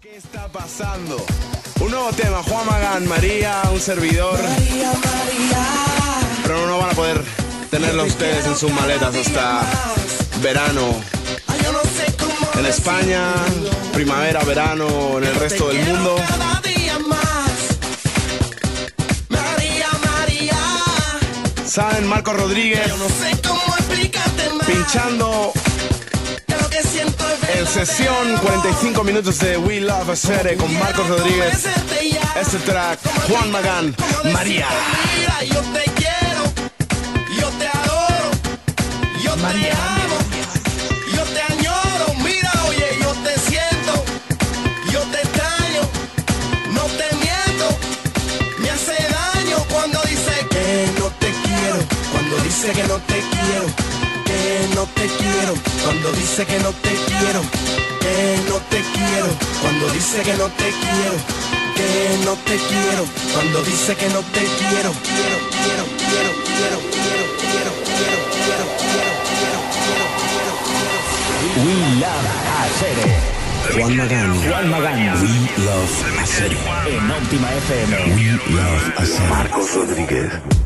¿Qué está pasando? Un nuevo tema, Juan Magán, María, un servidor. María, María. Pero no van a poder tenerlo ustedes en sus maletas hasta verano. En España, primavera, verano, en el resto del mundo. ¿Saben? Marcos Rodríguez pinchando en sesión 45 minutos de We Love a Serie con Marcos Rodríguez. Este track, Juan Magán, María. Yo te quiero, yo te adoro, yo te amo, yo te añoro. Mira, oye, yo te siento, yo te extraño, no te miento. Me hace daño cuando dice que no te quiero, cuando dice que no te quiero, que no te quiero, cuando dice que no te quiero, que no te quiero, cuando dice que no te quiero, que no te quiero, cuando dice que no te quiero, quiero, quiero, quiero, quiero, quiero, quiero, quiero, quiero, quiero, quiero, quiero, quiero. We Love a Serie. Juan Magán. Juan Magán. We Love a Serie. En Óptima FM. We Love a Serie. Marcos Rodríguez.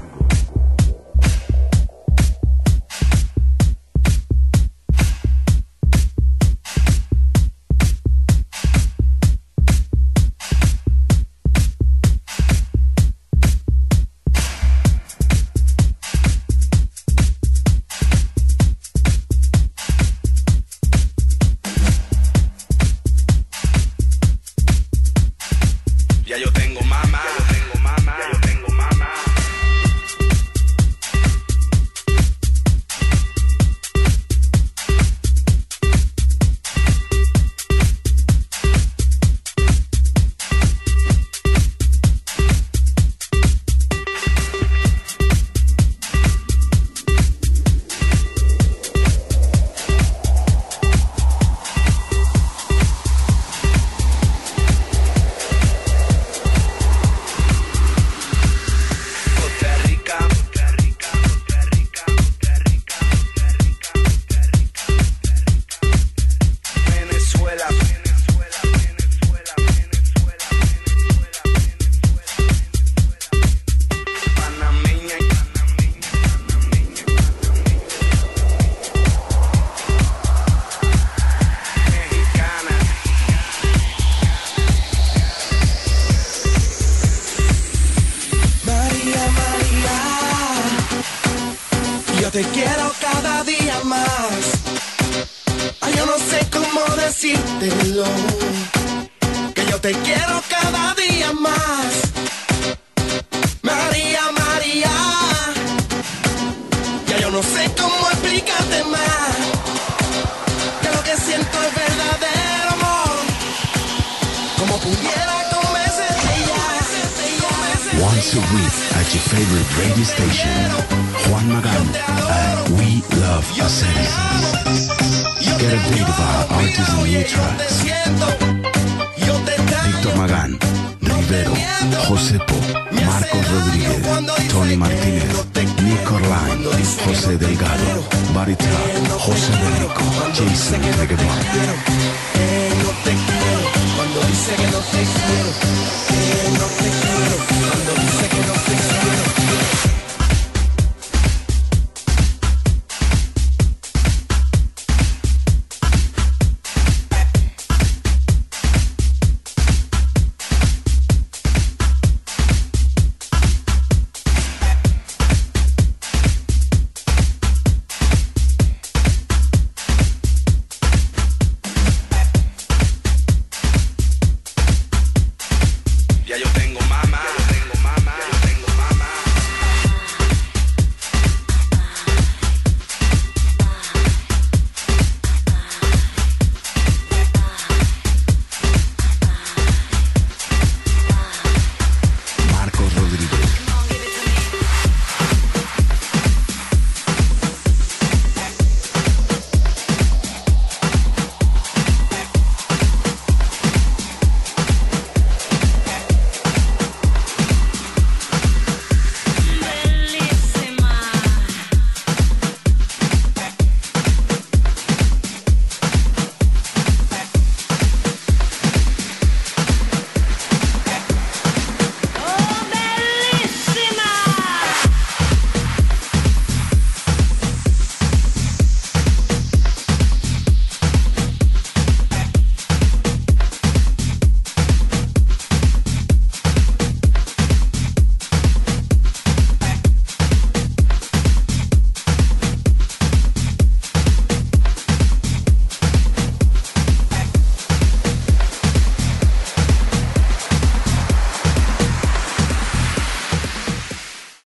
Ya yo tengo mamá, ya yo tengo mamá, ya yo tengo mamá. Yo te quiero cada día más. Ay, yo no sé cómo decírtelo, que yo te quiero cada día más. María, María. Ya yo no sé cómo explicarte más, que lo que siento es verdadero amor. Como pudiera convencerte ya. Once a week at your favorite radio station, Juan Magán at We Love a Serie. Get a date of our artists and new tracks. Víctor Magán, Rivero, Josepo, Marcos Rodríguez, Tony Martínez, Nick Orline, José Delgado, Barry Trap, José Berico, Jason Reggaeton. No te quiero, cuando dice que no te